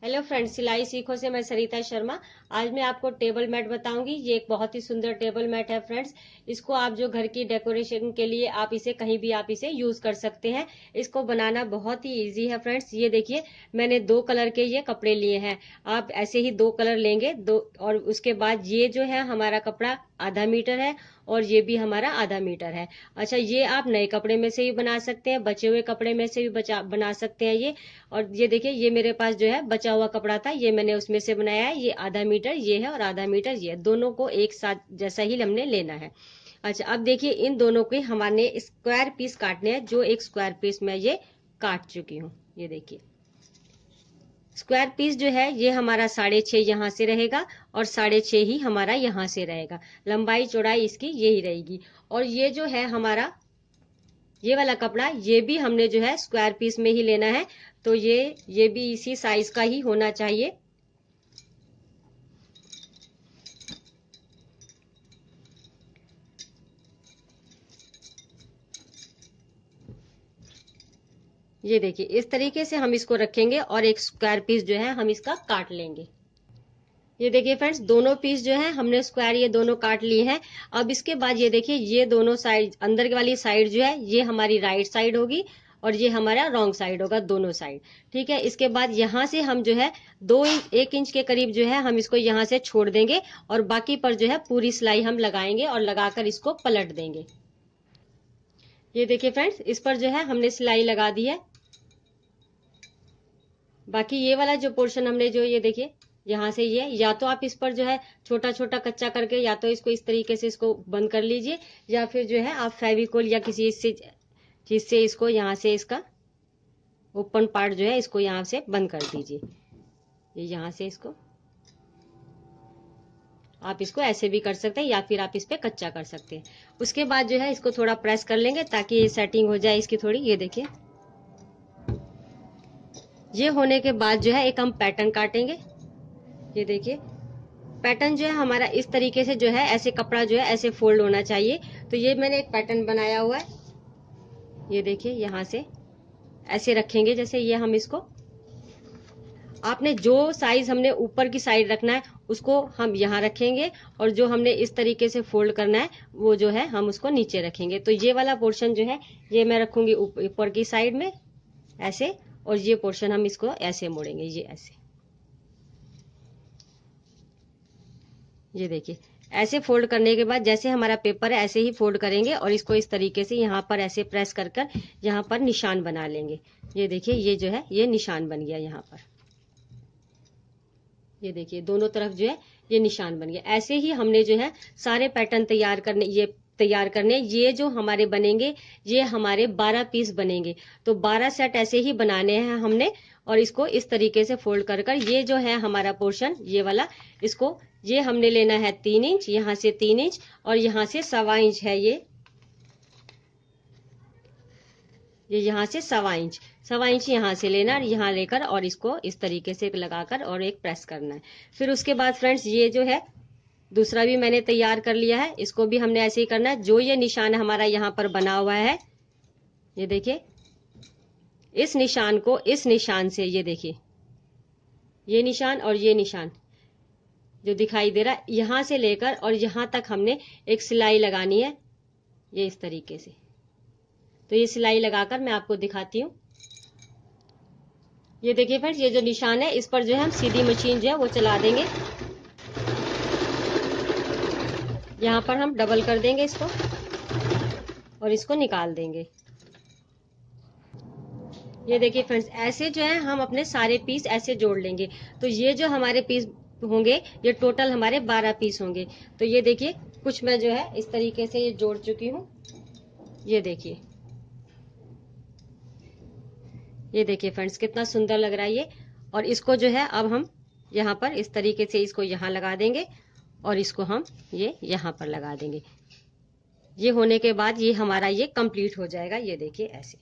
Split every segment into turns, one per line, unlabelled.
Hello friends, सिलाई सीखो से मैं सरिता शर्मा। आज मैं आपको टेबल मैट बताऊंगी। ये एक बहुत ही सुंदर टेबल मैट है फ्रेंड्स। इसको आप जो घर की डेकोरेशन के लिए आप इसे कहीं भी आप इसे यूज कर सकते हैं। इसको बनाना बहुत ही इजी है फ्रेंड्स। ये देखिए, मैंने 2 कलर के ये कपड़े लिए हैं। आप ऐसे ही 2 कलर लेंगे दो, और उसके बाद ये जो है हमारा कपड़ा आधा मीटर है और ये भी हमारा आधा मीटर है। अच्छा, ये आप नए कपड़े में से भी बना सकते हैं, बचे हुए कपड़े में से भी बना सकते हैं ये। और ये देखिए, ये मेरे पास जो है बचा हुआ कपड़ा था, ये मैंने उसमें से बनाया है। ये आधा मीटर ये है और आधा मीटर ये है, दोनों को एक साथ जैसा ही हमने लेना है। अच्छा, अब देखिए, इन दोनों के हमारे स्क्वायर पीस काटने हैं। जो एक स्क्वायर पीस मैं ये काट चुकी हूँ। ये देखिए, स्क्वायर पीस जो है ये हमारा 6.5 यहाँ से रहेगा और 6.5 ही हमारा यहाँ से रहेगा। लंबाई चौड़ाई इसकी यही रहेगी। और ये जो है हमारा ये वाला कपड़ा, ये भी हमने जो है स्क्वायर पीस में ही लेना है। तो ये भी इसी साइज का ही होना चाहिए। ये देखिए, इस तरीके से हम इसको रखेंगे और एक स्क्वायर पीस जो है हम इसका काट लेंगे। ये देखिए फ्रेंड्स, दोनों पीस जो है हमने स्क्वायर ये दोनों काट लिए हैं। अब इसके बाद ये देखिए, ये दोनों साइड, अंदर वाली साइड जो है ये हमारी राइट साइड होगी और ये हमारा रॉन्ग साइड होगा, दोनों साइड। ठीक है, इसके बाद यहाँ से हम जो है 1 इंच के करीब जो है हम इसको यहाँ से छोड़ देंगे और बाकी पर जो है पूरी सिलाई हम लगाएंगे और लगाकर इसको पलट देंगे। ये देखिए फ्रेंड्स, इस पर जो है हमने सिलाई लगा दी है। बाकी ये वाला जो पोर्शन हमने जो ये देखिए यहाँ से ये, या तो आप इस पर जो है छोटा छोटा कच्चा करके या तो इसको इस तरीके से इसको बंद कर लीजिए, या फिर जो है आप फेविकोल या किसी चीज से इसको यहाँ से इसका ओपन पार्ट जो है इसको यहाँ से बंद कर दीजिए। ये यहाँ से इसको आप इसको ऐसे भी कर सकते हैं या फिर आप इस पे कच्चा कर सकते हैं। उसके बाद जो है इसको थोड़ा प्रेस कर लेंगे ताकि ये सेटिंग हो जाए इसकी थोड़ी। ये देखिए, ये होने के बाद जो है एक हम पैटर्न काटेंगे। ये देखिए, पैटर्न जो है हमारा इस तरीके से जो है ऐसे कपड़ा जो है ऐसे फोल्ड होना चाहिए। तो ये मैंने एक पैटर्न बनाया हुआ है। ये देखिए, यहाँ से ऐसे रखेंगे जैसे ये हम इसको, आपने जो साइज हमने ऊपर की साइड रखना है उसको हम यहाँ रखेंगे और जो हमने इस तरीके से फोल्ड करना है वो जो है हम उसको नीचे रखेंगे। तो ये वाला पोर्शन जो है ये मैं रखूंगी ऊपर की साइड में ऐसे, और ये पोर्शन हम इसको ऐसे मोड़ेंगे, ये ऐसे। ये देखिए, ऐसे फोल्ड करने के बाद जैसे हमारा पेपर है ऐसे ही फोल्ड करेंगे और इसको इस तरीके से यहाँ पर ऐसे प्रेस कर कर यहाँ पर निशान बना लेंगे। ये देखिए, ये जो है ये निशान बन गया यहाँ पर। ये देखिए, दोनों तरफ जो है ये निशान बन गया। ऐसे ही हमने जो है सारे पैटर्न तैयार करने। ये जो हमारे बनेंगे ये हमारे 12 पीस बनेंगे। तो 12 सेट ऐसे ही बनाने हैं हमने। और इसको इस तरीके से फोल्ड कर कर ये जो है हमारा पोर्शन ये वाला, इसको ये हमने लेना है 3 इंच, यहाँ से 3 इंच और यहाँ से 1.25 इंच है ये यहाँ से 1.25 इंच यहाँ से लेना और यहाँ लेकर और इसको इस तरीके से लगाकर और एक प्रेस करना है। फिर उसके बाद फ्रेंड्स ये जो है दूसरा भी मैंने तैयार कर लिया है, इसको भी हमने ऐसे ही करना है। जो ये निशान हमारा यहाँ पर बना हुआ है, ये देखिए, इस निशान को इस निशान से, ये देखिए, ये निशान और ये निशान जो दिखाई दे रहा है, यहां से लेकर और यहां तक हमने एक सिलाई लगानी है, ये इस तरीके से। तो ये सिलाई लगाकर मैं आपको दिखाती हूँ। ये देखिए फ्रेंड्स, ये जो निशान है इस पर जो है हम सीधी मशीन जो है वो चला देंगे। यहाँ पर हम डबल कर देंगे इसको और इसको निकाल देंगे। ये देखिए फ्रेंड्स, ऐसे जो है हम अपने सारे पीस ऐसे जोड़ लेंगे। तो ये जो हमारे पीस होंगे ये टोटल हमारे 12 पीस होंगे। तो ये देखिए, कुछ मैं जो है इस तरीके से ये जोड़ चुकी हूँ। ये देखिए, ये देखिए फ्रेंड्स, कितना सुंदर लग रहा है ये। और इसको जो है अब हम यहाँ पर इस तरीके से इसको यहाँ लगा देंगे और इसको हम ये यहाँ पर लगा देंगे। ये होने के बाद ये हमारा ये कंप्लीट हो जाएगा। ये देखिए ऐसे।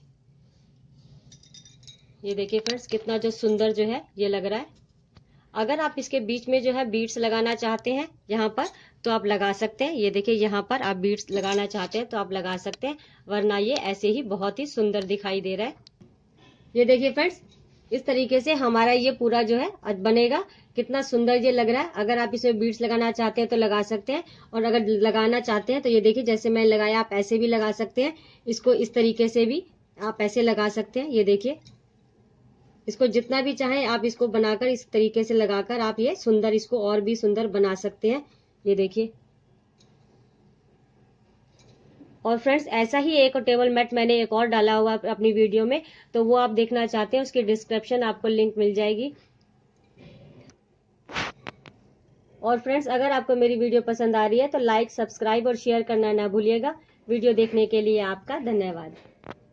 ये देखिए फ्रेंड्स, कितना जो सुंदर जो है ये लग रहा है। अगर आप इसके बीच में जो है बीड्स लगाना चाहते हैं यहाँ पर तो आप लगा सकते हैं। ये देखिए, यहाँ पर आप बीड्स लगाना चाहते हैं तो आप लगा सकते हैं, वरना ये ऐसे ही बहुत ही सुंदर दिखाई दे रहा है। ये देखिए फ्रेंड्स, इस तरीके से हमारा ये पूरा जो है बनेगा। कितना सुंदर ये लग रहा है। अगर आप इसमें बीड्स लगाना चाहते हैं तो लगा सकते हैं, और अगर लगाना चाहते हैं तो ये देखिए जैसे मैं लगाया, आप ऐसे भी लगा सकते हैं। इसको इस तरीके से भी आप ऐसे लगा सकते हैं। ये देखिए, इसको जितना भी चाहें आप इसको बनाकर इस तरीके से लगाकर आप ये सुंदर, इसको और भी सुंदर बना सकते हैं। ये देखिए। और फ्रेंड्स, ऐसा ही एक टेबल मैट मैंने एक और डाला हुआ अपनी वीडियो में, तो वो आप देखना चाहते हैं उसकी डिस्क्रिप्शन आपको लिंक मिल जाएगी। और फ्रेंड्स, अगर आपको मेरी वीडियो पसंद आ रही है तो लाइक, सब्सक्राइब और शेयर करना ना भूलिएगा। वीडियो देखने के लिए आपका धन्यवाद।